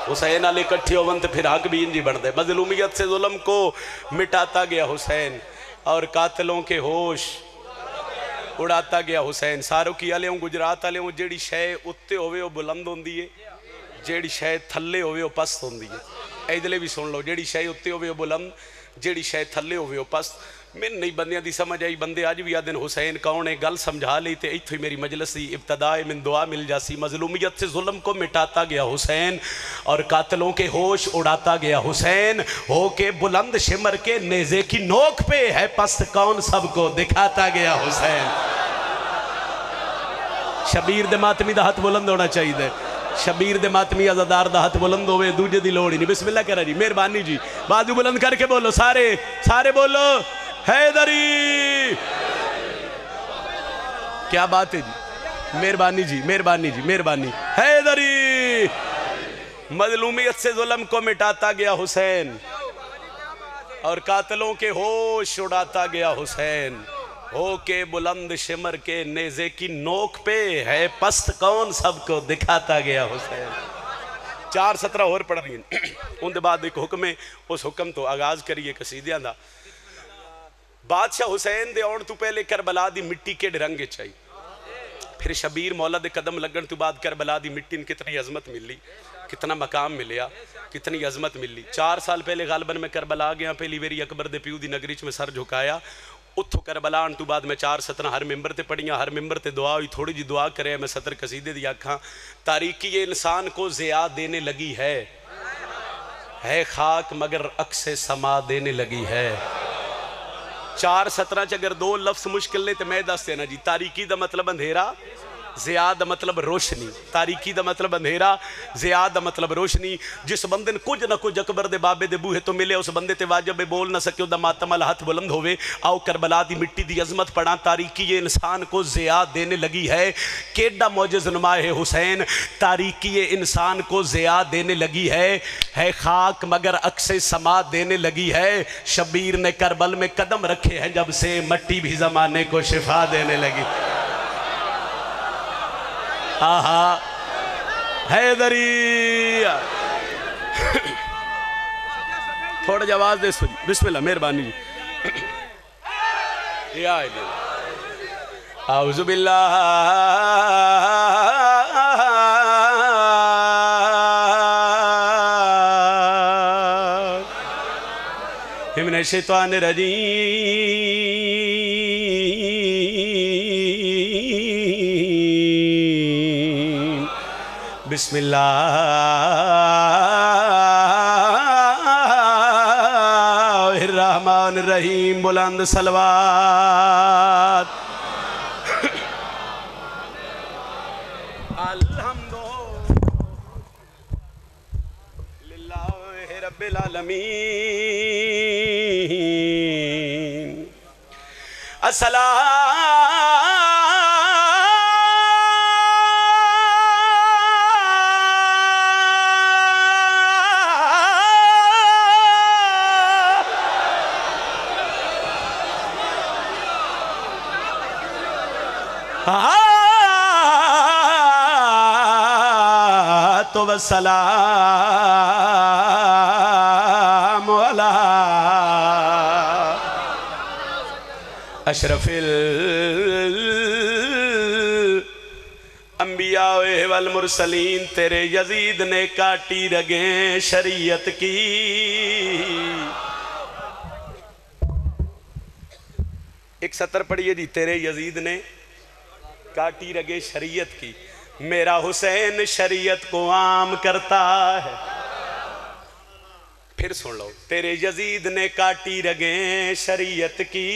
حسین علی کٹھے ہوون تے پھر حق بھی انجی بن دے. مظلومیت سے ظلم کو مٹاتا گیا حسین اور قاتلوں کے ہوش اڑاتا گیا حسین. ساروں کی آلے ہوں گجرات آلے ہوں جیڑی شے اتے ہوئے وہ بلند ہوں دیئے, جیڑی شے تھلے ہوئے وہ پست ہوں دیئے. ایدلے بھی سن لو, جیڑی شے اتے ہوئے وہ بلند, جیڑی شے تھلے ہوئے وہ پست. میں نہیں بندیاں دی سمجھ آئی, بندے آج بھی آدن حسین کون ہے گل سمجھا لی تے ایتھوئی میری مجلس دی ابتداء من دعا مل جاسی. مظلومیت سے ظلم کو مٹاتا گیا حسین اور قاتلوں کے ہوش اڑاتا گیا حسین. ہو کے بلند شمر کے نیزے کی نوک پہ ہے پست کون سب کو دکھاتا گیا حسین. شبیر دے ماتمی دا ہاتھ بلند ہونا چاہیے دے, شبیر دے ماتمی ازادار دا ہاتھ بلند ہوئے, دوجہ دی لوڑی نہیں. بسم اللہ کرا جی, مہربانی جی, بازو بلند کر کے بولو سارے, سارے بولو حیدری. کیا بات ہے جی, مہربانی جی, مہربانی جی, مہربانی. حیدری. مظلومیت سے ظلم کو مٹاتا گیا حسین اور قاتلوں کے ہوش اڑاتا گیا حسین. ہو کے بلند شمر کے نیزے کی نوک پہ ہے پست کون سب کو دکھاتا گیا حسین. 4:17 اور پڑھ رہی ہیں. ان دے بعد ایک حکم ہے, اس حکم تو آغاز کریے قصیدیاں دا. بادشاہ حسین دے آن تو پہلے کربلا دی مٹی کے ڈرنگے چاہی, پھر شبیر مولا دے قدم لگن تو بعد کربلا دی مٹی ان کتنی عظمت ملی, کتنا مقام ملیا, کتنی عظمت ملی. 4 سال پہلے غالباً میں کربلا گیا, پہلی ویری اکبر دے پیو دی نگری چ میں سر جھکایا. اتھو کربلا ان تو بعد میں 4:17 ہر ممبر تے پڑھیاں, ہر ممبر تے دعا ہوئی, تھوڑی جی دعا کرے میں 70 قصیدے دی آکھاں. تاریکی یہ انسان کو ضیاء دینے لگی ہے خاک مگر عکس سما دینے لگی ہے. 4:17 اگر 2 لفظ مشکل لے تو میں دس دینا جی. تاریکی دا مطلب اندھیرا, ضیاء دا مطلب روشنی. تاریکی دا مطلب اندھیرا, ضیاء دا مطلب روشنی. جس بندے نے کچھ نہ کچھ اکبر دے بابے دے بوہے تو ملے, اس بندے تے واجب بول نہ سکے دا ماتم والا ہاتھ بلند ہوئے. آؤ کربلا دی مٹی دی عظمت پڑھا. تاریکی یہ انسان کو ضیاء دینے لگی ہے. کیڈا معجز نما ہے حسین. تاریکی یہ انسان کو ضیاء دینے لگی ہے خاک مگر عکس سما دینے لگی ہے. شبیر نے کربل میں قدم رکھے ہیں جب سے, مٹی بھی زمانے کو شفا دینے لگی. آہا حیدری. تھوڑا جا آواز دے سو جی, بسم اللہ, مہربانی جی. یا الہ اعوذ باللہ من الشیطان الرجیم. بسم اللہ الرحمن الرحیم. بلند صلوات. الحمد للہ رب العالمین. السلام تو والسلام علی اشرف الانبیاء والمرسلین. تیرے یزید نے کاٹی رگیں شریعت کی. ایک سطر پڑھئے جی. تیرے یزید نے کاٹی رگیں شریعت کی, میرا حسین شریعت کو عام کرتا ہے. پھر سن لو. تیرے یزید نے کاٹی رگیں شریعت کی,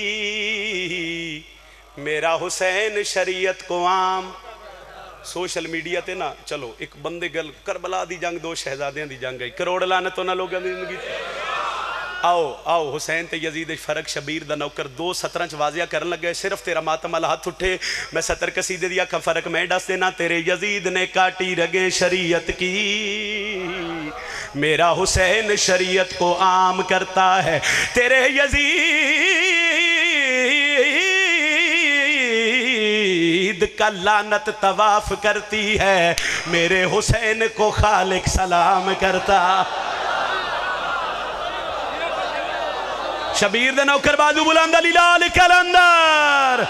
میرا حسین شریعت کو عام. سوشل میڈیا تے نا چلو ایک بندے گل کربلا دی جنگ 2 شہزادیاں دی جنگ گئی, کروڑ لعنت ہونا لوگوں دی زندگی. آؤ حسین تے یزید فرق. شبیر دا نوکر 2:17 واضح کرن لگے, صرف تیرا ماتم والا ہاتھ اٹھے, میں 70 قصیدے دیا کا فرق میں ڈس دینا. تیرے یزید نے کاٹی رگیں شریعت کی, میرا حسین شریعت کو عام کرتا ہے. تیرے یزید کا لعنت طواف کرتی ہے, میرے حسین کو خالق سلام کرتا. شبیر دے نوکر بازو بلند علی لال کلندر.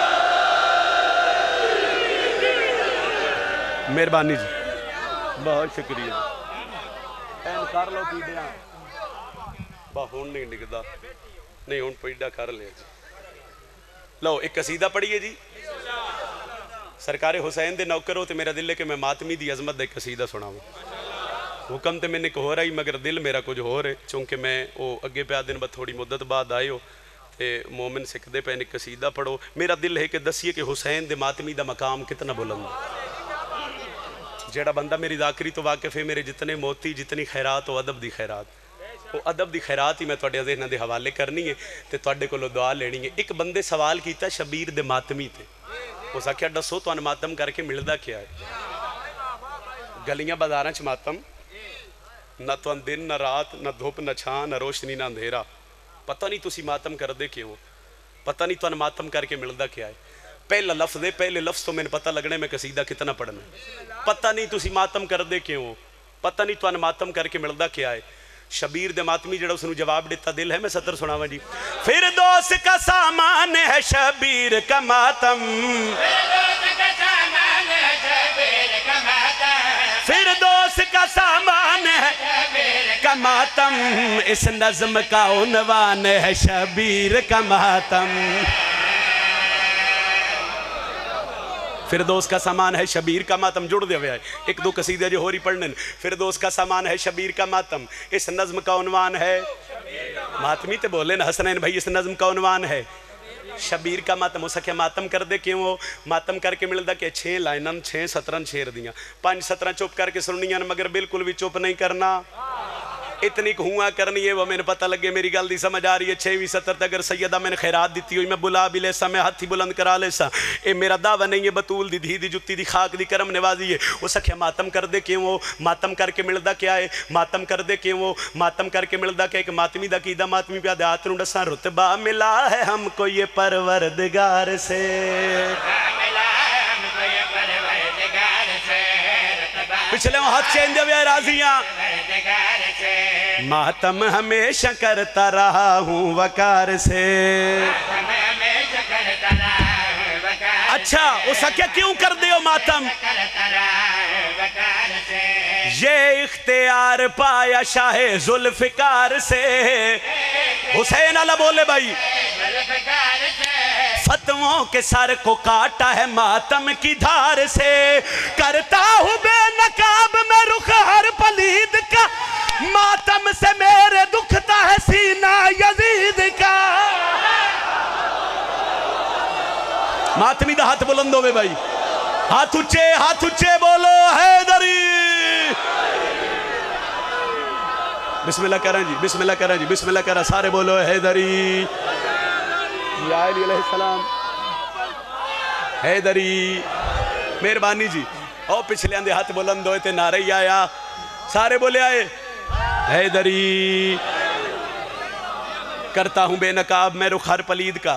مہربانی جی بہت شکریہ. این کر لو پیڑیا با ہون نہیں نکدا نہیں ہون پیڑا کر لیا جی. لو ایک قصیدہ پڑھیے جی. سرکار حسین دے نوکر ہو تے میرا دل ہے کہ میں ماتمی دی عظمت دے قصیدہ سناؤں. حکم تے میں نے ہو رہی مگر دل میرا کچھ ہو رہے چونکہ میں وہ اگے پہ دن بعد تھوڑی مدت بعد آئے ہو تے مومن سکھدے پہ ایک قصیدہ پڑھو. میرا دل ہے کہ دسیے کہ حسین دے ماتمی دا مقام کتنا بلند. جیڑا بندہ میری ذاکری تو واقف ہے میرے جتنے موتی جتنی خیرات و ادب دی خیرات وہ ادب دی خیرات ہی میں تواڈے ذہن دے حوالے کرنی ہے تے تواڈے کولوں دعا لینی ہے. ایک بندے سوال کیتا شبیر دے ماتمی تے اس آکھیا دسو تواں ماتم کر کے ملدا کیا ہے. گلیاں بازاراں چ ماتم نہ تو دن نہ رات نہ دھوپ نہ چھاں نہ روشنی نہ اندھیرا. پتہ نہیں تسی ماتم کر دے کیوں. پتہ نہیں تو ماتم کر کے ملدا کیا ہے. پہلا لفظ دے پہلے لفظ تو میں نے پتہ لگنے میں قصیدہ کتنا پڑھنا. پتہ نہیں تسی ماتم کر دے کیوں. پتہ نہیں تو ماتم کر کے ملدا کیا ہے. شبیر دے ماتمی جڑا اس نے جواب دیتا دل ہے میں سطر سناواں جی. فردوس کا سامان ہے شبیر کا ماتم. فردوس کا سامان ہے کا ماتم. اس نظم کا عنوان ہے شبیر کا ماتم. فردوس کا سامان ہے شبیر کا ماتم. جڑ دے ہوئے آئے ایک دو قصیدے جو ہو رہی پڑھنے. فردوس کا سامان ہے شبیر کا ماتم. اس نظم کا عنوان ہے ماتمی تے بولے نا حسنین بھائی اس نظم کا عنوان ہے شبیر کا ماتم. ہو سکے ماتم کر دے کیوں ہو. ماتم کر کے ملدا کہ 6 لائناں 6 سطراں چھیر دیاں 5 سطراں چپ کر کے سننیاں مگر بالکل بھی چپ نہیں کرنا. اتنی کہوں کرنی ہے وہ میں نے پتہ لگے میری گل دی سمجھ آ رہی ہے. 6ویں سطر تک اگر سیدہ میں نے خیرات دیتی ہوئی میں بلا بھی لے سا میں ہاتھی بلند کرا لے سا. اے میرا دعویٰ نہیں ہے بطول دی دھی دی جتی دی خاک دی کرم نوازی ہے. وہ سکھے ماتم کر دے کیوں ہو. ماتم کر کے ملدا کیا ہے. ماتم کر دے کیوں ہو. ماتم کر کے ملدا کہ ایک ماتمی دا کیدا ماتمی پہ دعات نو ڈساں رتبہ ملا ہے ہم کو یہ پروردگار سے. پچھلے ہاتھ چین دے ہوئے راضیاں. ماتم ہمیشہ کرتا رہا ہوں وقار سے. اچھا اسا کیا کیوں کر دے ہو ماتم. یہ اختیار پایا شاہ ذوالفقار سے. حسین اللہ بولے بھائی. فتووں کے سر کو کاٹا ہے ماتم کی دھار سے. کرتا ہوں بے نقاب میں رخ ہر پلید کا. ماتم سے میرے دکھتا ہے سینہ یزید کا. ماتمی دا ہاتھ بلند ہوئے بھائی. ہاتھ اچھے بولو حیدری. بسم اللہ کریں جی بسم اللہ کریں جی بسم اللہ کریں سارے بولو حیدری. یا علی علیہ السلام حیدری. مہربانی جی او پچھلے اندے ہاتھ بلند ہوئے تے نعرہ ہی آیا سارے بولے آئے حیدری. کرتا ہوں بے نقاب میں رخ ہر پلید کا.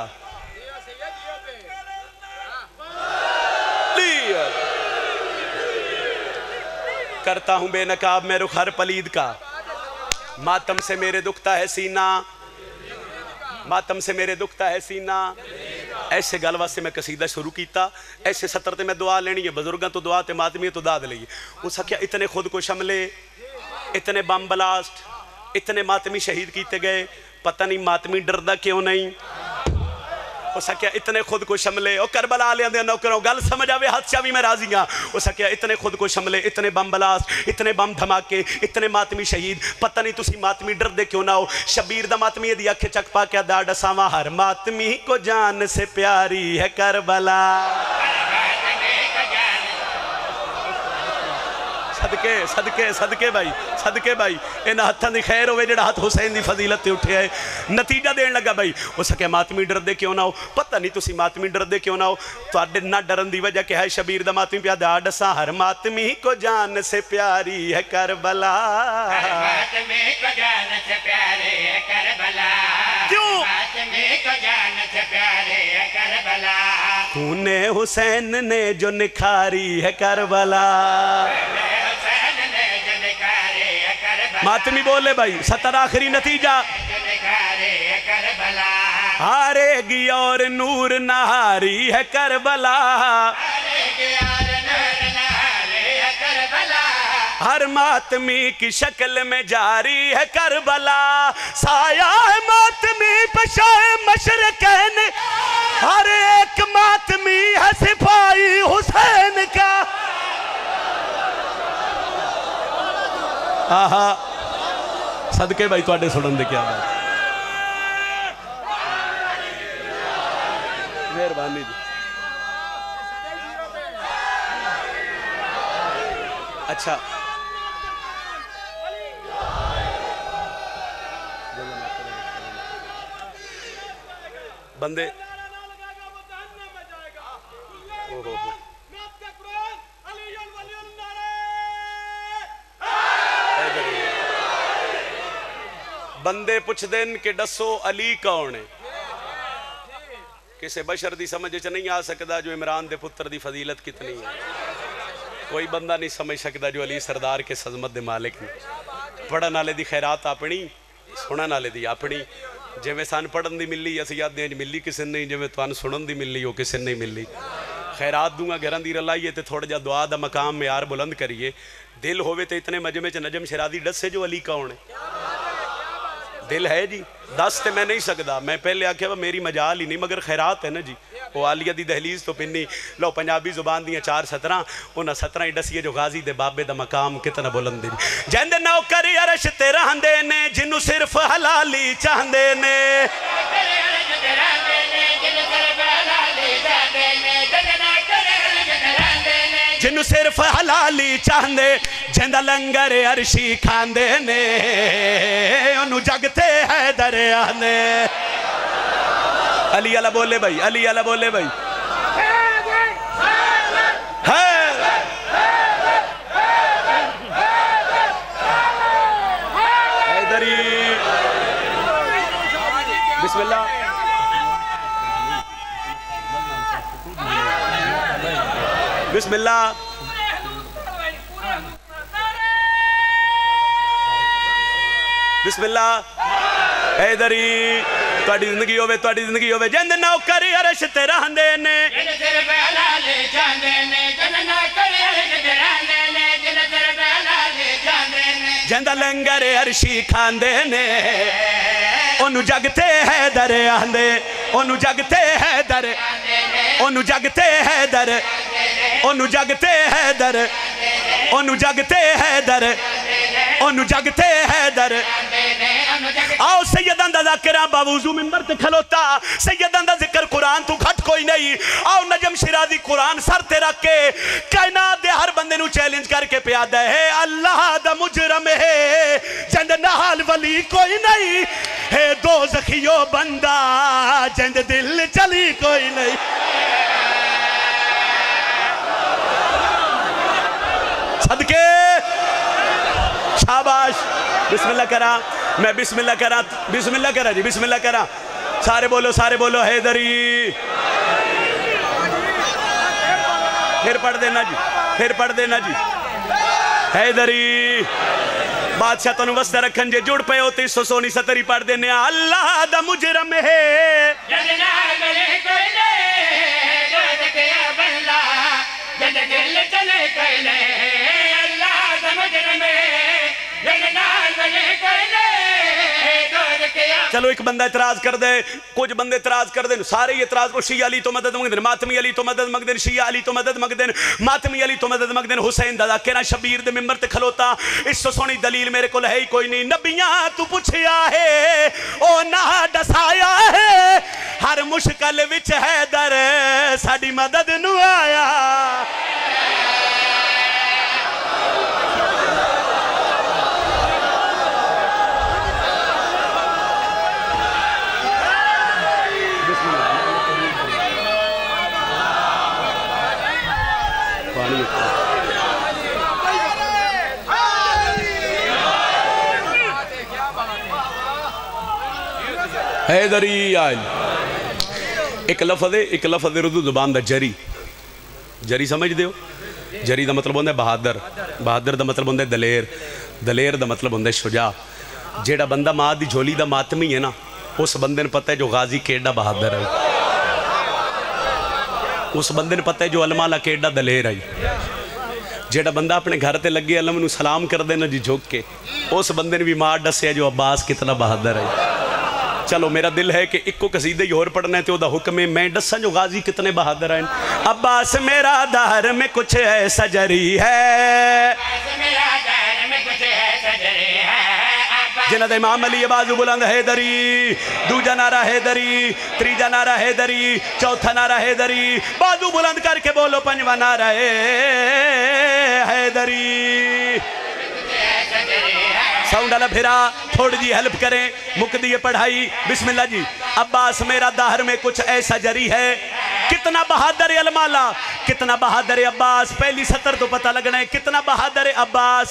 کرتا ہوں بے نقاب میں رخ ہر پلید کا. ماتم سے میرے دکھتا ہے سینہ. ماتم سے میرے دکھتا ہے سینہ. ایسے گلوہ سے میں قصیدہ شروع کیتا. ایسے سطر تے میں دعا لینی ہے. بزرگاں تو دعا تے ماتمی تو داد لئیے. اس کیا اتنے خود کو شملے اتنے بم بلاسٹ اتنے ماتمی شہید کیتے گئے. پتہ نہیں ماتمی ڈردہ کیوں نہیں. اس کیا اتنے خود کو شملے او کربلا لے اندے نوکروں گل سمجھ آوے ہاتھ چاوی میں راضی ہاں. اس کیا اتنے خود کو شملے اتنے بم بلاسٹ اتنے بم دھماکے اتنے ماتمی شہید. پتہ نہیں تسی ماتمی ڈردے کیوں نہ ہو. شبیر دا ماتمی دی اکھے چک پا کیا دا ڈساواں ہر ماتمی کو جان سے پیاری ہے کربلا. صدقے صدقے صدقے بھائی صدقے بھائی انہاں ہتھاں دی خیر ہوئے جڑا ہاتھ حسین دی فضیلت تے اٹھے آئے. نتیجہ دین لگا بھائی. ہو سکے ماتمی ڈر دے کیوں نہ ہو. پتہ نہیں تسی ماتمی ڈر دے کیوں نہ ہو. تو آڈے نہ ڈرن دی وجہ کہ ہے شبیر دا ماتمی پیا دا ڈساں ہر ماتمی کو جان سے پیاری ہے کربلا. ہر ماتمی کو جان سے پیاری ہے کربلا. کیوں ماتمی کو جان سے پیاری ہے کربلا. खूने हुसैन ने जो निखारी है करबला। मातमी बोले भाई, 70 आखिरी नतीजा। हारेगी और नूर नहारी है करबला, हर मातमी की शक्ल में जारी है करबला। साया है मातमी पशाए मशरकैन, हर एक मातमी है सिपाही हुसैन का। आहा सदके भाई तुहाडे सुनन दे क्या बात। मेहरबानी जी। अच्छा बंदे बंदे पुछदे कि दसो अली कौन है। किसी बशर दी समझ च नहीं आ सकता जो इमरान दे पुत्र दी फजीलत कितनी है। कोई बंदा नहीं समझ सकता जो अली सरदार के सजमत दे मालिक ने। पढ़न वाले दी खैरात अपनी, सुनन वाले दी अपनी। जिवें सन पढ़न दी मिली असीं आदे मिली किसी नहीं, जिवें तुहानूं सुनन दी मिली वो किसी नहीं मिली। खैरात दूंगा घरां दी रलाइए तो थोड़ा जा दुआ दा मकाम म्यार बुलंद करिए। दिल होवे तो इतने मजमे च नजम शरादी दसे जो अली कौन है। दिल है जी, दस तो मैं नहीं सकता। मैं पहले आख्या मेरी मजाल ही नहीं, मगर खैरात है ना जी। वो आलिया दी दहलीज तो पिन्नी लो पंजाबी जुबान दियाँ 4 17 उन्हें 17 ही दसिए जो गाजी दे बाबे दा मकाम कितना बुलंद है। जिंदे नौकर अरश ते रहंदे ने, जिन्नू सिर्फ हलाली चाहंदे ने। जिन्नू सिर्फ हलाली चाहंदे, जिंदा लंगर अरशी खांदे ने, उन्नू जगते है दरिया ने। अली अला बोले भाई, अली अला बोले भाई। हैदरी बिस्मिल्लाह। बिस्मिल्लाह। बिस्मिल्लाह। हैदरी तुहाडी जिंदगी होवे, तुहाडी जिंदगी होवे। जिंद नौकर अरश ते रहंदे ने, जिंदा लंगर अरशी खांदे ने, ओनू जगते है दर आंदे, ओनू जगते है दर, ओनू जगते है दर, ओनू जगते है दर, ओनू जगते है दर, ओनू जगते है दर। आओ सैयदां दा ज़ाकिरा बावुज़ू मिंबर ते खलोता, सैयदां दा जिक्र कुरान तू घट कोई नहीं। आओ नजम शिराज़ी कुरान सर ते रख के कायनात दे हर बंदे नू चैलेंज करके प्यादा है। अल्लाह दा मुजरम है जिंद नाल वली कोई नहीं है, दो ज़खियो बंदा जिंद दिल चली कोई नहीं। सदके शाबाश। बिस्मिल्लाह करा, मैं बिस्मिल्लाह करा, बिस्मिल्लाह करा जी, बिस्मिल्लाह करा। सारे बोलो हैदरी। फिर पढ़ देना जी, फिर पढ़ देना जी। हैदरी बादशाह तुम वस्ता रखन जे जुड़ पे हो 316 70 पढ़ देने। अल्लाह दा मुजरम है चलो एक बंदा इतराज कर दे, कुछ बंदे इतराज कर देन, सारे ही इतराज को शिया अली तो मदद मंगदे, मातमी अली तो मदद मंगदे, शिया अली तो मदद मंगदे, मातमी अली तो मदद मंगदे। हुसैन दा ज़ाकिरा शबीर दे मिंबर ते खलोता, इस तो सोहनी दलील मेरे को है ही कोई नहीं। नबियां तू पुछया है ओ ना दसाया है, हर मुश्किल विच है दर साडी मदद नू आया। हैदरी आयल ایک لفظ اردو زبان دا جری جری سمجھ دیو جری دا مطلب ہوندہ ہے بہادر بہادر دا مطلب ہوندہ ہے دلیر دلیر دا مطلب ہوندہ ہے شجاع جیڑا بندہ ماں دی جھولی دا ماتمی ہے نا اس بندے نے پتہ ہے جو غازی کیڑا بہادر ہے اس بندے نے پتہ ہے جو علماء لا کیڑا دلیر ہے جیڑا بندہ اپنے گھر تے لگے علم نو سلام کر دینا جی جھوک کے اس بندے نے بھی مار ڈسیا جو عباس کتنا بہادر ہے چلو میرا دل ہے کہ ایک کو قصیدہ ہی اور پڑھنا ہے تو دا حکم ہے میں ڈسا جو غازی کتنے بہادر ہیں عباس میرا دہر میں کچھ ایسا جری ہے جنہ دا امام علی بازو بلند حیدری دوجا نعرہ حیدری تریجا نعرہ حیدری چوتھا نعرہ حیدری بازو بلند کر کے بولو پنجواں نعرہ حیدری ساؤنڈ والا پھرا تھوڑی جی ہیلپ کریں مقدی پڑھائی بسم اللہ جی عباس میرا دہر میں کچھ ایسا جری ہے کتنا بہادر علماء کتنا بہادر عباس پہلی سطر تو پتہ لگنا ہے کتنا بہادر عباس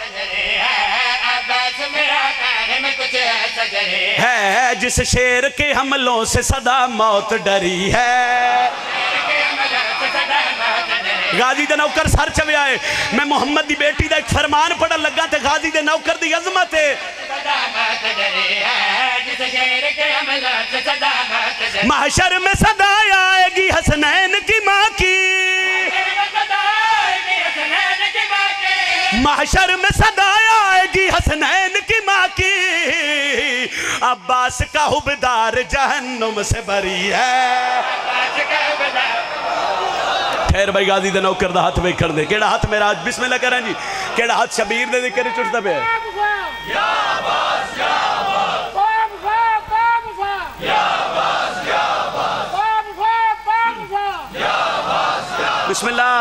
ہے جس شیر کے حملوں سے صدا موت ڈری ہے غازی دے نوکر سر چوے آئے میں محمد دی بیٹی دا ایک فرمان پڑھن لگا تے غازی دے نوکر دی عظمت ہے محشر میں صدا آئے گی حسنین کی ماں کی محشر میں صدا آئے گی حسنین کی ماں کی عباس کا حبدار جہنم سے بری ہے خیر بھائی غازی دے نوکر دا ہاتھ میں کر دے کیڑا ہاتھ میرا آج بسم اللہ کریں جی کیڑا ہاتھ شبیر دے ذکر چڑھتا پہ ہے یا عباس یا عباس یا عباس یا عباس یا عباس بسم اللہ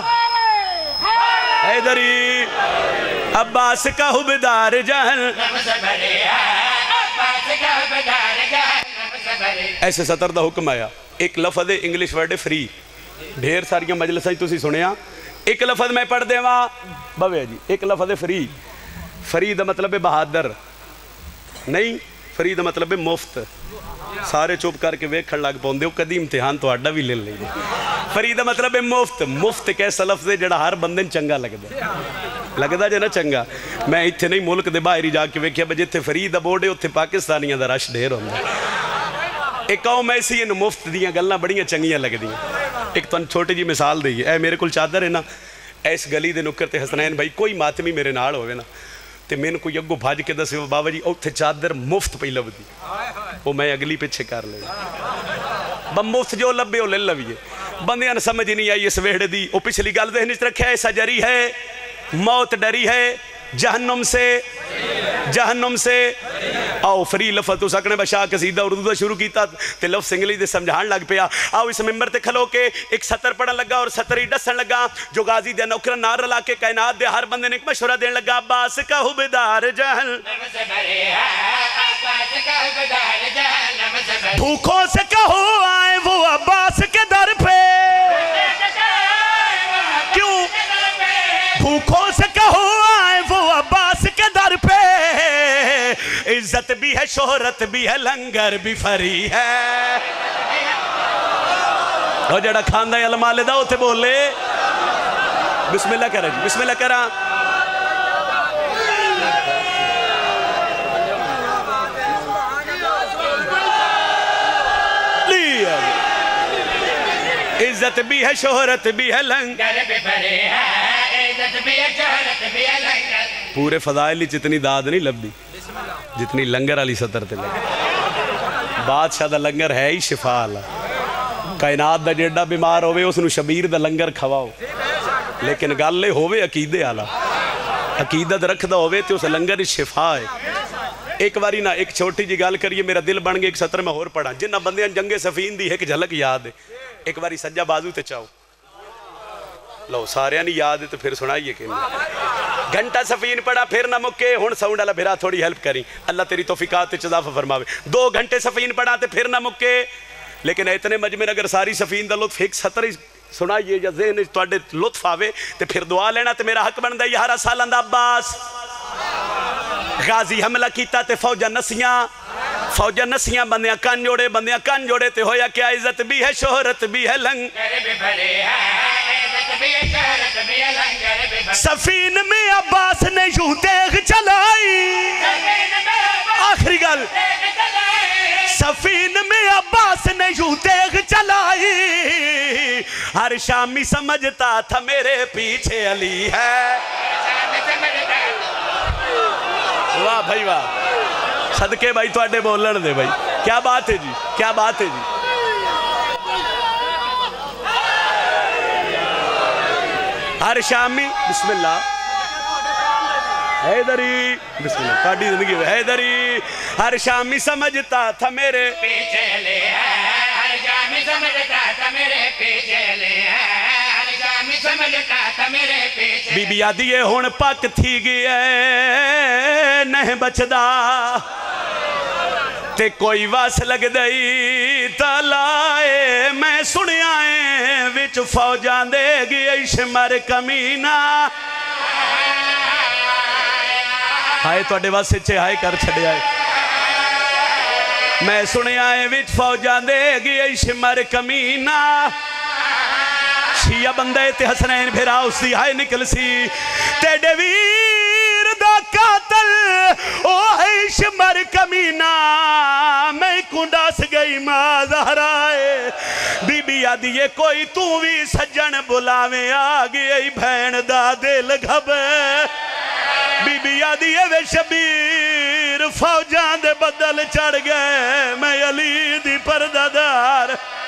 حیدری عباس کا حبدار جہنم سے بری ہے عباس کا حبدار جہنم سے بری ایسے سطر دا حکم آیا ایک لفظ انگلش ورڈ فری ڈھیر ساریاں مجلسیں تُسی سنیا ایک لفظ میں پڑھ دے وہاں بوے جی ایک لفظ فری فری دا مطلب بہادر نہیں فری دا مطلب مفت سارے چوپ کر کے ویکھڑ لگ پاؤندے ہو کدی امتحان تو آڈا بھی لے لیں فری دا مطلب مفت مفت کیسا لفظ ہے جڑا ہر بندن چنگا لگدا جے نا چنگا میں اتھے نہیں ملک دے باہر جا کے ویکھیا بجے اتھے فری دا بورڈے اتھے پاکستانیاں دا رش ڈھیر ہوندے ایک قوم ایسی ہے مفت دیاں گلنا بڑیاں چنگیاں لگ دیاں ایک تو چھوٹی جی مثال دئیے اے میرے کل چادر ہے نا ایس گلی دے نکر تے حسنین بھائی کوئی ماتمی میرے نال ہوئے نا تے میں نے کوئی اگو بھاج کے دسے بابا جی اوتھے چادر مفت پہ لب دی وہ میں اگلی پیچھے کر لے مفت جو لبے ہو لے لویے بندیاں سمجھ نہیں آئی اس ویڑ دی وہ پچھلی گل دے نچ رکھے ایسا جری ہے موت ڈری ہے جہنم سے آؤ فری لفظ تو سکنے بشاہ قصیدہ اردو دا شروع کیتا تے لفظ انگلی دے سمجھان لگ پیا آؤ اس ممبر تے کھلو کے ایک سطر پڑھن لگا اور سطری ڈسن لگا جو غازی دے نوکر نار رلا کے کائنات دے ہر بندے نے ایک مشورہ دین لگا عباس کا حبدار جہنم سے بری ہے عباس کا حبدار جہنم سے بری بھوکوں سے کہو آئے وہ عباس کے در پہ کیوں بھوکوں سے کہو آئے وہ عباس کے در پہ عزت بھی ہے شہرت بھی ہے لنگر بھی فری ہے اور جڑا کھاندہ ہے علماء لے داؤ تے بولے بسم اللہ کریں بسم اللہ کریں عزت بھی ہے شہرت بھی ہے لنگر بھی فری ہے عزت بھی ہے شہرت بھی ہے لنگر پورے فضائلی جتنی داد نہیں لب دی جتنی لنگر علی سطر تے لگے بادشاہ دا لنگر ہے ہی شفا اللہ کائنات دا جیڑا بیمار ہوئے اس نو شبیر دا لنگر کھواؤ لیکن گالے ہوئے عقیدے آلہ عقیدت رکھ دا ہوئے تے اس لنگر شفا ہے ایک باری نا ایک چھوٹی جی گال کریے میرا دل بن گئے ایک سطر میں اور پڑھا جنہ بندیاں جنگ سفین دی ہے کہ جھلک یاد ہے ایک باری سجا بازو تے چاہو لو سارے نہیں یاد ہے تو پھر سنائیے کہ گھنٹہ سفین پڑھا پھر نہ مکے ہون ساؤنڈ والا بھیرا تھوڑی ہیلپ کریں اللہ تیری توفیقات تے اضافہ فرماوے 2 گھنٹے سفین پڑھا تے پھر نہ مکے لیکن اتنے مجمع اگر ساری سفین دا لطف ایک سطر سنائیے یا ذہن تواڈے لطف آوے تے پھر دعا لینا تے میرا حق بندا 11 سالاں دا عباس غازی حملہ کیتا تے فوجاں نسیاں فوجہ نسیاں بندیاں کان جوڑے تے ہویا کیا عزت بھی ہے شہرت بھی ہے لنگر بھی بھلے عزت بھی ہے شہرت بھی ہے لنگر بھی بھلے سفین میں عباس نے یوں دیکھ چلائی آخری گل سفین میں عباس نے یوں دیکھ چلائی ہر شامی سمجھتا تھا میرے پیچھے علی ہے واہ بھائی واہ صدقے بھائی تو اڈے بولن دے بھائی کیا بات ہے جی کیا بات ہے جی ہر شامی بسم اللہ حیدری بسم اللہ کاٹی زندگی میں حیدری ہر شامی سمجھتا تھا میرے پیچھے لے ہر شامی سمجھتا تھا میرے پیچھے لے ہر شامی سمجھتا تھا میرے پیچھے بی بی آدھی یہ ہون پاک تھی گئے نہیں بچدا تے کوئی واس لگ دئی تلائے میں سنی آئے وچ فوجان دے گئی شمر کمینہ ہائے تو اڈے واسے چھے ہائے کر چھڑے آئے میں سنی آئے وچ فوجان دے گئی شمر کمینہ شیعہ بندے تے حسنین بھیرا اس دی ہائے نکل سی تیڑے ویر دا قاتل او ہے شمر کمینہ میں کنڈاس گئی ماں زہرائے بی بی آدھی یہ کوئی تو بھی سجن بلاویں آگئی بھین دا دل گھبے بی بی آدھی یہ وے شبیر فوجان دے بدل چڑھ گئے میں علی دی پردادار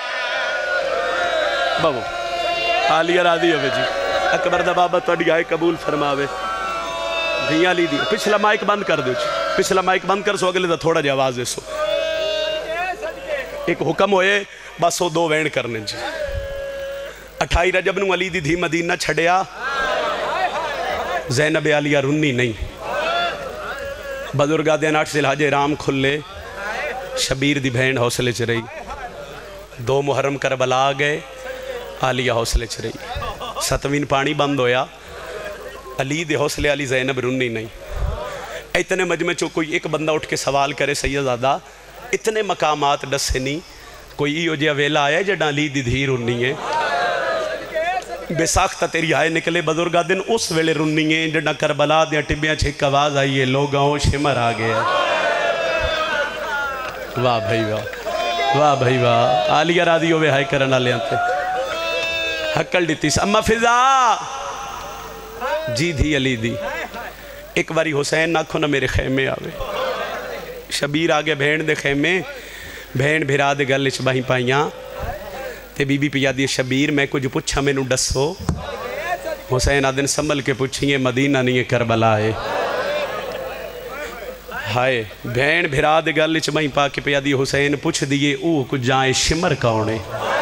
بابو عالیہ راضی ہوئے جی اکبر دا بابا توڑی آئے قبول فرماوے دھیاں علی دی پچھلا مائک بند کر دو پچھلا مائک بند کر سو اگلے دا تھوڑا جی آواز دے سو ایک حکم ہوئے بس وہ دو وین کرنے جی 28 رجب نو علی دی دھی مدینہ چھڑیا زینب علیہ رنی نہیں بزرگا دین 8 ذوالحج رام کھلے شبیر دی بہن حوصلے چ رہی 2 محرم کربلا گئے علیہ حوصلے چ رہی 7ویں پانی بند ہویا علی دے حوصلے علی زینب رنی نہیں اتنے مجمع چو کوئی ایک بندہ اٹھ کے سوال کرے سیدزادہ اتنے مقامات ڈسے نہیں کوئی ایو جیا ویلا آیا جڑا علی دی دھی رنی ہے بے ساختہ تیری آئے نکلے بزرگا دن اس ویلے رنی ہے جڑا کربلا دیا ٹبیاں چھک آواز آئی ہے لوگاں شمر آ گیا واہ بھائی واہ واہ بھائی واہ عالیہ راضی ہوئے ہائے کرنا لے آتے حقل دیتی اما فضا جی دھی علی دی ایک باری حسین ناکھو نہ میرے خیمے آوے شبیر آگے بھین دے خیمے بھین بھیرا دے گل چباہی پائیاں تے بی بی پیا دی شبیر میں کچھ پچھا میں نو ڈسو حسین آدن سمبل کے پچھئیں مدینہ نہیں کربلا ہے ہائے بھین بھیرا دے گل چباہی پا کے پیا دی حسین پچھ دیئے اوہ کچھ جائیں شمر کاؤنے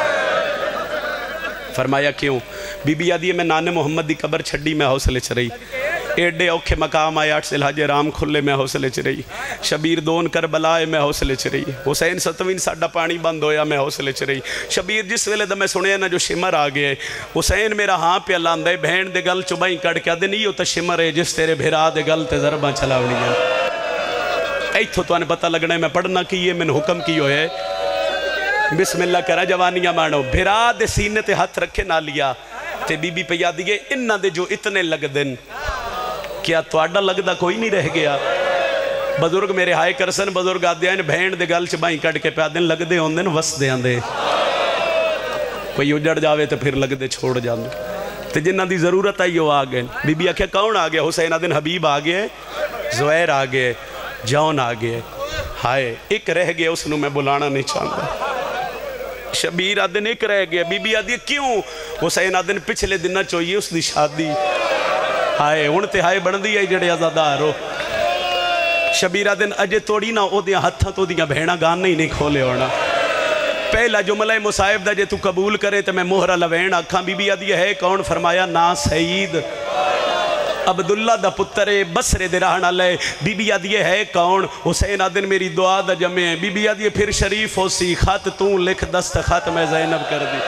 فرمایا کیوں بی بی آدھی میں نانے محمد دی قبر چھڑی میں حوصلے چ رہی ایڈے اوکھے مقام آئے 8 ذوالحج رام کھلے میں حوصلے چ رہی شبیر دون کربلائے میں حوصلے چ رہی حسین 7ویں ساڈا پانی بند ہویا میں حوصلے چ رہی شبیر جس ویلے دا میں سنے نا جو شمر آ گئے حسین میرا ہاں پہ اللہ دے بہن دے گل چبائیں کڑ کے دے نہیں ہوتا شمر ہے جس تیرے بھیرا دے گل تے ضرباں چلاوڑی ہیں ایتھو تو آنے پتہ لگنا ہے میں پڑھنا کیے میں نے حکم کی ہوئے بسم اللہ کرا جوانیاں مانو بھیرا دے سینے تے ہاتھ رکھے نہ لیا تے بی بی پہ یاد دیئے انہ دے جو اتنے لگ دن کیا توڑا لگدا کوئی نہیں رہ گیا بزرگ میرے ہائے کرسن بزرگ آدھے ہیں بھین دے گل چبائیں کٹ کے پہ آدھیں لگ دے ہوں دن وس دے آن دے کوئی اجڑ جاوے تو پھر لگ دے چھوڑ جاندے تے جنہ دی ضرورت آئی وہ آگئے بی بی آکھے کون آگئے حسین آدھن حبیب آگئے زویر آگئے جون آگئے ہائے ایک رہ گئے اس نو میں بلانا نہیں چاہتا شبیر آدھن ایک رہ گیا بی بی آدھی کیوں حسین آدھن پچھلے دن نہ چوئیے اس دی شادی ہائے انتے ہائے بڑھ دی ہے جڑے آزادارو شبیر آدھن اجے توڑی نہ او دیا ہتھا تو دیا بہنا گان نہیں کھولے ہونا پہلا جملہ مصائب دا جے تو قبول کرے تو میں مہرہ لوین آکھاں بی بی آدھی ہے کون فرمایا نا سعید عبداللہ دا پترے بسرے دے رہنا لے بی بی آدھی ہے کون حسین آدھن میری دعا دا جمعے بی بی آدھی پھر شریف ہو سی خط توں لکھ دست خط میں زینب کر دی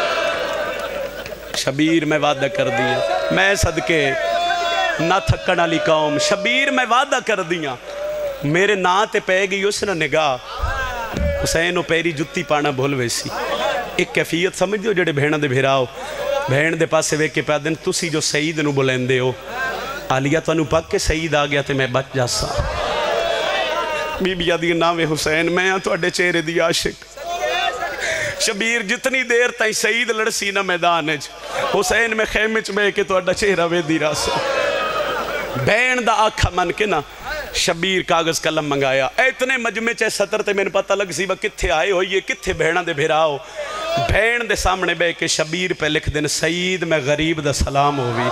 شبیر میں وعدہ کر دیا میں صدقے نہ تھکن علی قوم شبیر میں وعدہ کر دیا میرے نا تے پہ گئی اس نے نگاہ حسین پیری جتی پانا بھول ویسی ایک کیفیت سمجھ دیو جڑے بھیڑاں دے بھیراؤ بھیڑ دے پاسے وے کے پہ دن تسی جو سعید نو بلندے ہو آلیہ تو انو پاک کے سعید آگیا تے میں بچ جاسا بی بی آدھی ناوے حسین میں تو اڈے چہرے دی عاشق شبیر جتنی دیر تائیں سعید لڑسی نہ میدان ہے حسین میں خیمے چ بے کے تو اڈا چہرہ وے دی راسا بین دا آکھا من کے نا شبیر کاغذ قلم منگایا اتنے مجمع چے سطر تے میں نے پتہ لگ سی با کتھے آئے ہوئیے کتھے بھیڑاں دے بھیراؤ بھین دے سامنے بے کے شبیر پہ لکھ دن سعید میں غریب دا سلام ہوئی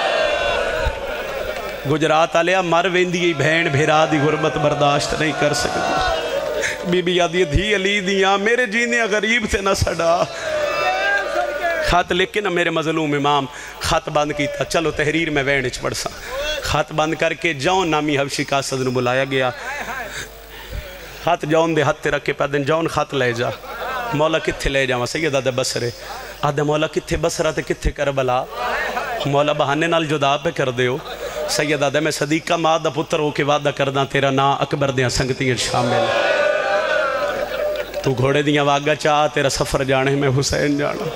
گجرات آلیا مر ویندی بھین بھیرا دی غربت برداشت نہیں کر سکتی بی بی آدھی دھی علی دیاں میرے جینے غریب تھے نہ سڑا خط لکھ کے نا میرے مظلوم امام خط بند کیتا چلو تحریر میں وینچ پڑھ سا خط بند کر کے جون نامی حبشی قاصد نو بلایا گیا خط جون دے ہتھ رکھ کے پہ دن جون خط لے جا مولا کتھے لے جاواں سید آدھے بسرے آدھے مولا کتھے بسرہ تے کتھے کربلا مولا بہانے نال جدا پہ کر دے ہو سید آدھے میں صدیقہ ماں دا پتر ہو کے وعدہ کردہ تیرا نا اکبر دیاں سنگتیں شامل تو گھوڑے دیاں واگا چاہ تیرا سفر جانے میں حسین جانا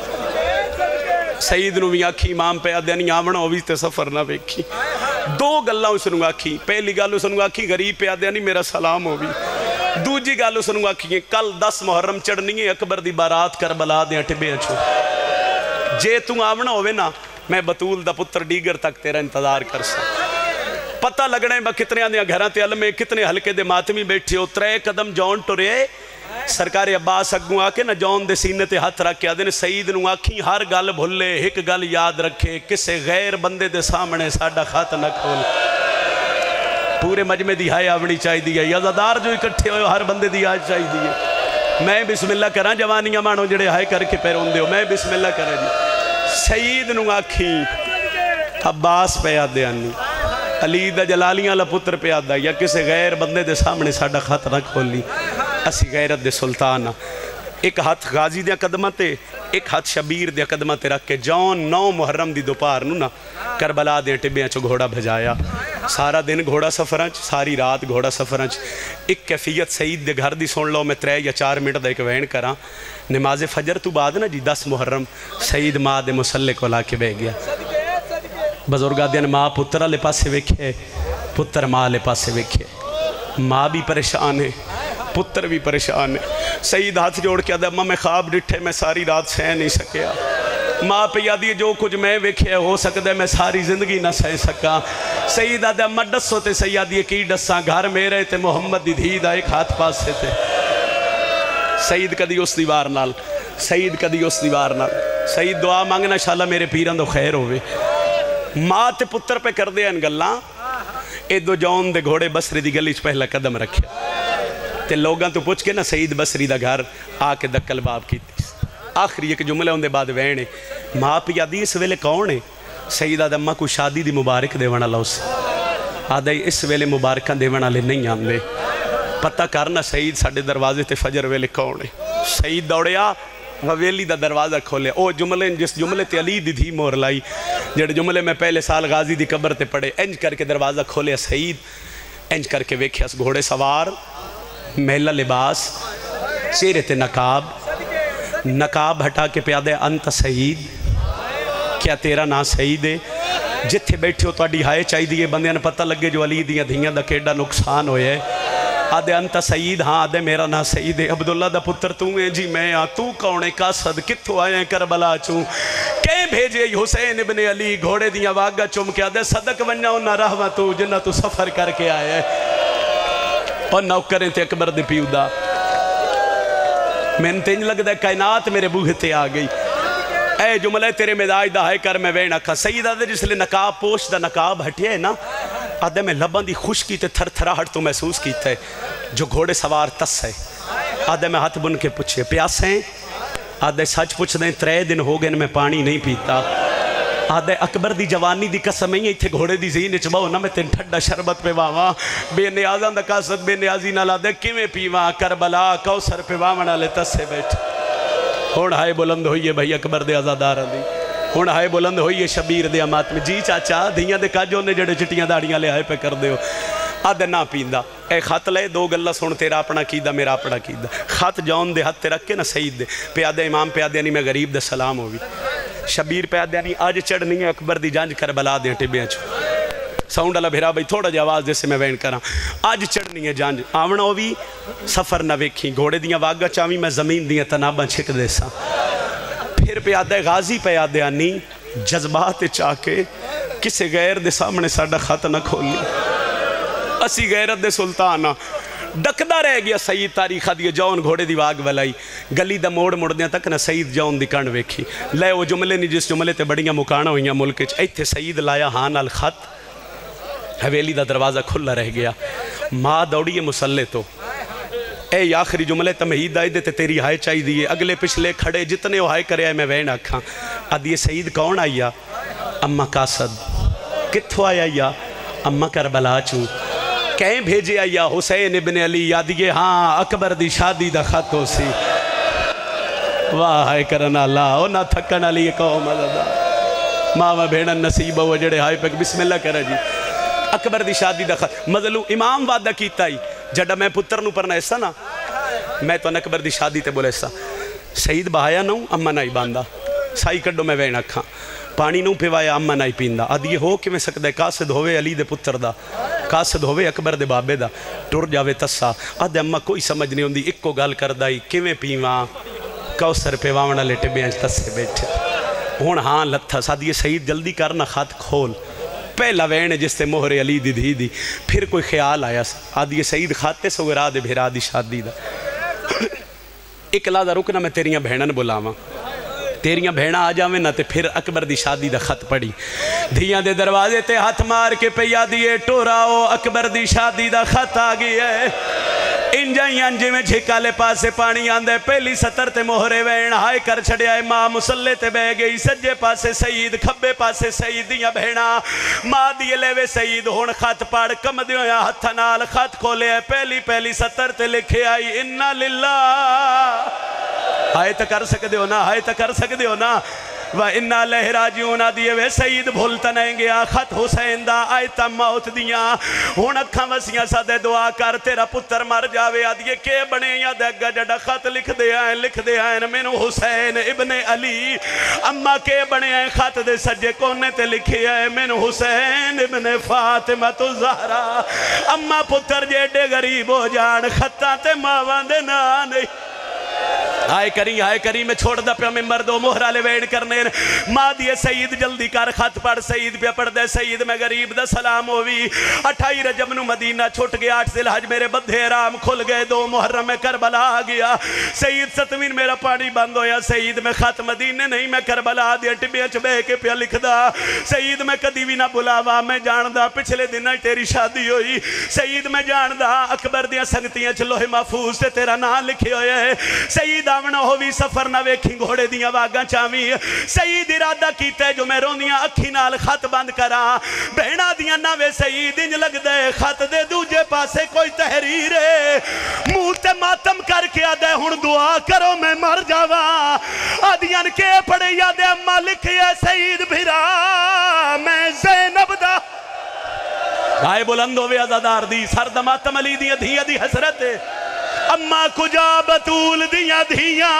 سعید نو بھی آکھی امام پہ آدھے نہیں آونا ہوئی تے سفر نہ بیکھی دو گلہ اس نو آکھی پہلی گل اس نو آکھی غریب پہ آدھے نہیں میرا سلام ہوئی دوجی گل اس نو آکھی کل 10 محرم چڑھنی ہے اکبر دی بارات کربلا دیاں ٹبے اچھو جے تم آونا ہوئے نا میں بطول دا پتر ڈیگر تک تیرا انتظار کر سا پتہ لگنے با کتنے آدھیاں گھران تے علمے کتنے حلقے دے ماتمی بیٹھے ہو 3 قدم جون ٹورے سرکار عباس اگوں آکے نا جون دے سینے تے ہاتھ رکھ کے آدھے سعید نو آکھی ہر گل بھولے ایک گل یاد رکھے کسے غیر بندے دے سامنے ساڑھا خط نہ کھول پورے مجمع دی ہائے آونی چاہی دی ہے یزدار جو اکٹھے ہوئے ہر بندے دی آج چاہی دی ہے میں بسم اللہ کران جوانیاں مانو جڑے ہائے کر کے پیرون دے ہو میں بسم اللہ کران جی سعید نو آکھی عباس پہ آدھے آنی علی دا جلالیاں لپتر پہ آدھا یا کسے غیر بندے دے سامنے ساڑھا خط نہ کھولی اسی غیرت دے سلطانہ ایک ہاتھ غازی دیا قدمہ تے ایک ہاتھ شبیر دیا قدمہ تے رکھ کے جون 9 محرم دی دوپار نو نا کربلا دیا ٹبیاں چو گھوڑا بھجایا سارا دن گھوڑا سفرانچ ساری رات گھوڑا سفرانچ ایک کیفیت سعید دے گھر دی سن لو میں 3 یا 4 منٹ دا ایک وین کراں نماز فجر تو بعد نا جی 10 محرم سعید ماں دے مسلح کو لا کے بے گیا بزرگا دیا ماں پترہ لے پاسے ویکھے پتر ماں لے پاسے ویکھے ماں بھی پریشان ہے پتر بھی پریشان ہے سعید ہاتھ جوڑ کے آدھا میں خواب ڈٹھے میں ساری رات سہ نہیں سکیا ماں پہ یادی جو کچھ میں ویکھے ہو سکتا ہے میں ساری زندگی نہ سہ سکا سعید آدھا میں ڈس ہوتے سیادی کی ڈساں گھر میرے تے محمد دی دھی دا ایک ہاتھ پاس سے تھے سعید کدی اس دیوار نال سعید کدی اس دیوار نال سعید دعا مانگنا شاءاللہ میرے پیران دو خیر ہوئے ماں تے پتر پہ کر دے ان گلاں اے دو جون دے گھوڑے بسری دی گلی چ پہلا قدم رکھے تے لوگاں تو پوچھ کے نا سعید بسری دا گھر آ کے دکل باب کی تھی آخری ایک جملے ہوں دے بعد وینے ماں پہ یادی اس ویلے کون ہے سعید آدھا ماں کو شادی دی مبارک دے ونا لاؤ سے آدھا اس ویلے مبارکاں دے ونا لے نہیں آن دے پتہ کرنا سعید ساڑھے دروازے تے فجر ویلے کون ہے سعید دوڑیا ویلی دا دروازہ کھولے او جملے جس جملے تے علی دی دھی مور لائی جڑے جملے میں پہلے سال غازی دی قبر تے پڑے انج کر کے دروازہ کھولے سعید انج کر کے ویکھے اس گھوڑے سوار محلہ لباس چہرے تے نقاب ہٹا کے پیادے انت سعید کیا تیرا نا سعید ہے جتھے بیٹھے ہو تو اڈی ہائے چاہی دیئے بندیاں نے پتہ لگے جو علی دیاں دھیاں دا کیڑا نقصان ہوئے ہے آدھے انت سعید ہاں آدھے میرا نا سعید ہے عبداللہ دا پتر تو ہے جی میں آ تو کونے قاصد کتھو آئے ہیں کربلا چوں کہیں بھیجے حسین ابن علی گھوڑے دیاں واگا چم کے آدھے صدق ونیا انہا رحمہ تو جنہ تو سفر کر کے آئے ہیں اور نوکریں تے اکبر دے پیودا میں انتینج لگ دے کائنات میرے بوہے تے آ گئی اے جملے تیرے مداج دا ہائے کر میں وین اکھا سید آدھے جس لئے نقاب پوش دا نقاب ہٹیا ہے نا آدھے میں لبان دی خوش کی تے تھر تھرا ہٹ تو محسوس کیتا ہے جو گھوڑے سوار تس ہے آدھے میں ہاتھ بن کے پوچھے پیاس ہیں آدھے سچ پوچھ دیں 3 دن ہو گئے میں پانی نہیں پیتا آدھے اکبر دی جوانی دی قسم ہی تھے گھوڑے دی زین چباؤ نا میں تین ٹھڈا شربت پہ واواں بے نیازاں دا قاصد بے نیازی نہ لادے کیویں پیواں کربلا کوثر پہ واونا لے تس سے بیٹھ ہون ہائے بلند ہوئیے بھائی اکبر دے آزاداراں دی ہون ہائے بلند ہوئیے شبیر دے امات میں جی چاچا دھیاں دے کاجوں نے جڑے چٹیاں داڑیاں لے آئے پہ کر دے ہو آدھے نہ پیندا اے خط لے دو گلہ سن تیرا اپنا کیدا میرا اپنا کیدا خط جون دے ہاتھ رکھ کے نا سید دے پیادہ امام پیادہ نہیں میں غریب دے سلام ہوگی شبیر پیادہ نہیں آج چڑھنی ہے اکبر دی جانج کربلا دیں ٹبیاں چھو ساؤنڈ اللہ بھیرا بھائی تھوڑا جا آواز جیسے میں وین کراں آج چڑھنی ہے جانج آونا ہوئی سفر نہ ویکھی گھوڑے دیاں واگا چاوی میں زمین دیاں تناباں چھک دے سا پھر پیادہ غازی پیادہ آنی جذبات چاہ کے کسے غیر دے سامنے ساڑھا خط نہ کھولی اسی غیرت دے سلطانہ ڈکدہ رہ گیا سید تاریخہ دیئے جون گھوڑے دی واگ ولائی گلی دا موڑ مڑدیاں تک نہ سید جون دی کانڈ ویکھی لے وہ جملے نہیں جس جملے تے بڑیاں مکانا ہوئیاں ملک ایتھے سید لایا ہان الخط حویلی دا دروازہ کھلا رہ گیا ماں دوڑیے مسلح تو اے آخری جملے تمہید آئے دے تے تیری ہائے چاہی دیئے اگلے پچھلے کھڑے جتنے وہ ہائے کرے آئے میں وین آکھاں آدھیے سید کون آیا اممہ قاسد کتھو آیا اممہ کربلا چوں کہیں بھیجے آیا حسین ابن علی یادیے ہاں اکبر دی شادی دا خط ہو سی واہ ہائے کرنا اللہ او نہ تھکن علی قوم اللہ ماں بھیڑن نصیب ہو جڑے ہائے پک بسم اللہ کرا جی اکبر دی شادی دا خط مظلوم امام وعدہ کیتا ہی جڑا میں پتر نو پرنا ایسا نا میں تو اکبر دی شادی تے بولے ایسا سید بہایا نو اممہ نائی باندھا سائی کڈو میں وین اکھاں پانی نو پیوایا اممہ نائی پیندا آدھی ہو کہ میں سکتا ہے قاسد ہوئے علی دے پتر دا قاسد ہوئے اکبر دے بابے دا ٹور جاوے تسا آدھے اممہ کوئی سمجھ نہیں ہوندی ایک کو گال کردائی کیویں پیواں کوثر پیواونا لیٹے بیانچ تسے بیٹھے ہون ہاں لتھا سادھیے سید جلدی کرنا خط کھول پہلا وین جس تے مہر علی دی دھی دی پھر کوئی خیال آیا آدھیے سید خاتے سو گرا دے بھیرا دی شادی دا اکلا دا رکنا میں تیریاں بھینن بلاواں تیریاں بھیڑا آ جاویں نہ تے پھر اکبر دی شادی دا خط پڑی دھیاں دے دروازے تے ہاتھ مار کے پیا دیئے ٹوراؤ اکبر دی شادی دا خط آ گئی ہے انجائیں انجے میں جھکالے پاسے پانی آندے پہلی سطر تے مہرے وین ہائے کر چھڑے آئے ماں مسلح تے بہ گئی سجے پاسے سید کھبے پاسے سید دیاں بھیڑا ماں دیئے لے وے سید ہون خط پاڑ کم دیوں یا ہتھا نال خط کھولے پہلی سطر تے لکھے آئی انہا للہ ہائے تا کر سکتے ہو نا ہائے تا کر سکتے ہو نا وَإِنَّا لَهْرَاجِعُونَ دیئے وے سید بھولتا نہیں گیا خط حسین دا آئیتا موت دیاں ہون اکھاں وسیاں سا دے دعا کر تیرا پتر مر جاوے آدھیے کے بنے یا دگا جڑا خط لکھ دے آئین مینو حسین ابن علی اما کے بنے آئین خط دے سجے کونے تے لکھے آئین مینو حسین ابن فاطمہ الزہرا اما پتر جیڑے غریب ہو جان خطاں تے ماواں دے نانے آئے کری میں چھوڑ دا پہ میں مردو مہرہ لے ویڑ کرنے ماں دیئے سید جلدی کر خط پڑھ سید پہ پڑھ دے سید میں غریب دا سلام ہوئی 28 رجب نو مدینہ چھوٹ گیا 8 ذی الحج میرے بدھے رام کھل گئے 2 محرم میں کربلا آ گیا سید ستوین میرا پانی بند ہویا سید میں خط مدینے نہیں میں کربلا دیا ٹبیاں چبے کے پیا لکھ دا سید میں کدی بھی نہ بلاوا میں جان دا پچھلے دن تیری شادی ہوئی سید میں جان دا اکبر دیا سنگتیاں چلوہ محفوظ سے تیرا نام لکھے ہوئے ہے سید آونا ہوئی سفر نہ ویکھی گھوڑے دیاں واگاں چاویں سید ارادہ کیتے جو میں روندیاں اکھی نال خط بند کرا بہنا دیاں نہ وے سید انج لگ دے خط دے دوجے پاسے کوئی تحریر ہے منہ تے ماتم کر کے آدھے ہن دعا کرو میں مر جاوا آدھیاں کے پڑے یادے اممہ لکھے سید بھیرا میں زینب دا آئے بلند ہوئے عزادار دی سرد ماتم علی دی دھیا دی حسرت اممہ کجا بطول دیاں دھیاں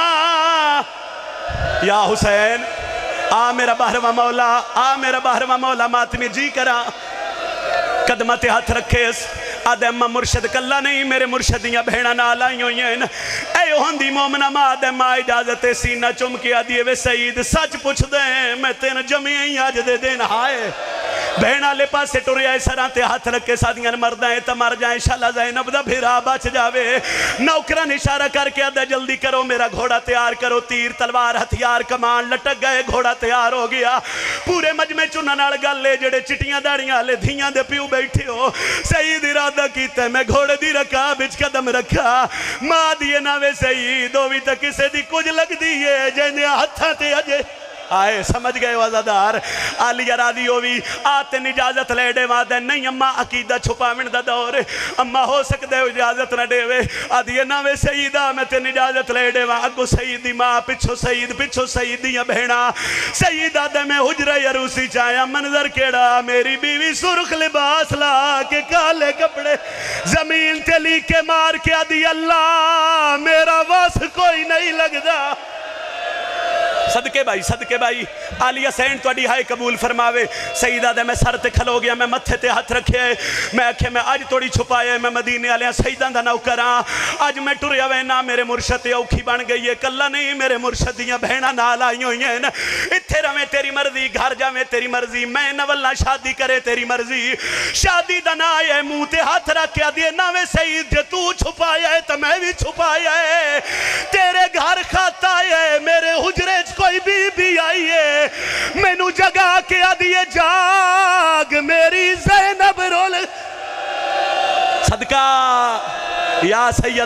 یا حسین آ میرا بہروا مولا آ میرا بہروا مولا ماتمی جی کرا قدمت ہاتھ رکھے آدھے اممہ مرشد کلا نہیں میرے مرشدیاں بھیڑا نال آئی ہوئی ہیں اے ہوندی مومنہ ماں آدھے ماں اجازت سینہ چم کے آدھیے وے سید سچ پوچھ دیں میں تین جمعی آج دے دین ہائے بہنا لے پاسے ٹورے آئے سرانتے ہاتھ رکھے سادیاں مردائیں تا مر جائیں شالہ زینب دا بھیرا بچ جاوے نوکران اشارہ کر کے آدھے جلدی کرو میرا گھوڑا تیار کرو تیر تلوار ہتھیار کمان لٹک گئے گھوڑا تیار ہو گیا پورے مجمع چنہ نال گل لے جڑے چٹیاں داڑیاں لے دھیاں دے پیو بیٹھے ہو سید ارادہ کیتے میں گھوڑے دی رکھا بچ قدم رکھا ماں دیے ناوے سید ہوئی تا کسے دی کچھ لگ دیئے جنہیں ہتھاں تے اجے آئے سمجھ گئے وزادار آلیہ راضی ہوئی آتے اجازت لے دے وعدے نہیں اممہ عقیدہ چھپاوین دا دور اممہ ہو سکتے اجازت نہ دے وے آدھیے ناوے سیدہ میں تین اجازت لے دے وہاں اگو سیدی ماں پچھو سیدیاں بہنا سیدہ دے میں حجرہ یروسی چاہیا منظر کیڑا میری بیوی سرخ لباس لا کے کالے کپڑے زمین تلی کے مار کے آدھی اللہ میرا واس کوئی نہیں لگ دا صدقے بھائی آلیہ سین تو اڈی ہائے قبول فرماوے سیدہ دے میں سر تے کھلو گیا میں متھے تے ہاتھ رکھے میں اکھے میں آج توڑی چھپائے میں مدینے آلیاں سیدہ دا نو کراں آج میں ٹریا وینا میرے مرشد اوکھی بن گئی ہے کلہ نہیں میرے مرشدیاں بہنا نال آئی ہوئی ہیں اتھے رویں تیری مرضی گھر جاویں تیری مرضی میں نولنا شادی کرے تیری مرضی شادی دا نہ آئے منہ تے ہاتھ رکھیا دیے ناوے سید جے تو چھپایا ہے تو میں بھی چھپایا ہے تیرے گھر کھاتا ہے میرے حجرے کوئی بی آئی ہے مینو جگہ کے آدھیے جاگ میری زینب رول صدقہ یا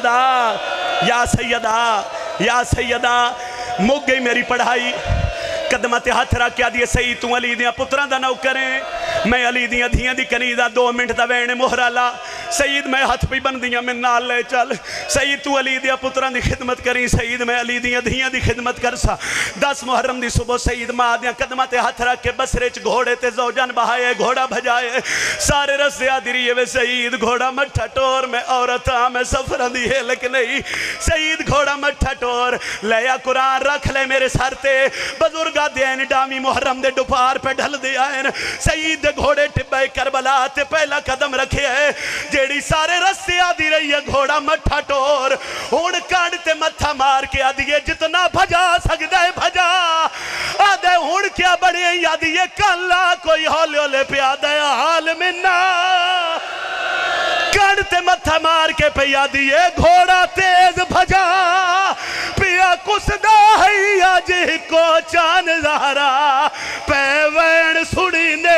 سیدہ مک گئی میری پڑھائی قدمت ہاتھ رکھ کے آدھیے سید تو علی دیاں پتران دا نو کریں میں علی دیاں دھیاں دی کنیدہ 2 منٹ دا وینے مہرالا سید میں ہاتھ پہ بن دیاں میں نال لے چل سید تو علی دیاں پتران دی خدمت کریں سید میں علی دیاں دھیاں دی خدمت کرسا 10 محرم دی صبح سید ماں دیاں قدمت ہاتھ رکھ کے بسرے چ گھوڑے تے زوجان بہائے گھوڑا بھجائے سارے رسے آدھی رہی ہے سید گھوڑا مٹھا ٹور میں عورتاں میں سفران دی ہے لیکن نہیں سید گھوڑا مٹھا ٹور لیا قرآن رکھ لے میرے سر تے بزرگا دین ڈامی محرم دے ڈپار پہ ڈھل دے آئین سید دے گھوڑے ٹبے کربلا تے پہلا قدم رکھے ہے جیڑی سارے رستے آدھی رہی ہے گھوڑا مٹھا ٹور ہون کانڈ تے متھا مار کے آدھی ہے جتنا بھجا سکتا ہے بھجا آدھے ہون کیا بڑے ہیں آدھی ہے کلا کوئی ہولے ہولے پہ آدھے حال منا کانڈ تے متھا مار کے پہ آدھی ہے گھوڑا تیز بھجا پیا کسدہ ہے آج کو چان زہرا پیوین سڑی نے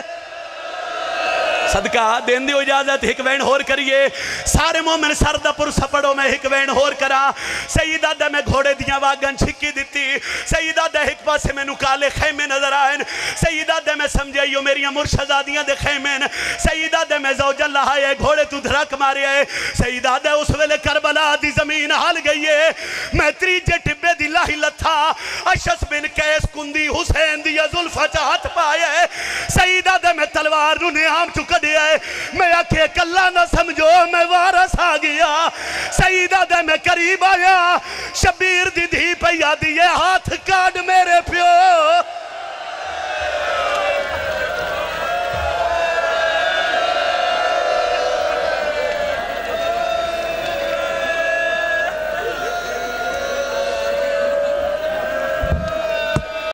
صدقہ دین دیو اجازت ایک وین ہور کریے سارے مومن سردہ پر سپڑوں میں ایک وین ہور کرا سیدہ دے میں گھوڑے دیاں واگن چھکی دیتی سیدہ دے ایک پاسے میں نکالے خیمے نظر آئین سیدہ دے میں سمجھے یو میری مرشدادیاں دے خیمین سیدہ دے میں زوج اللہ آئے گھوڑے تو دھرک مارے آئے سیدہ دے اس ویلے کربلا دی زمین حال گئی ہے میں تریجے ٹبے دی لاہی لتھا اشس بن کیس کندی حسین دی ظلفہ چاہت پائے سیدہ دے میں تلوار رونے آم چکا دیا ہے میں آکھے کلا نہ سمجھو میں وارث آ گیا سیدہ دے میں قریب آیا شبیر دی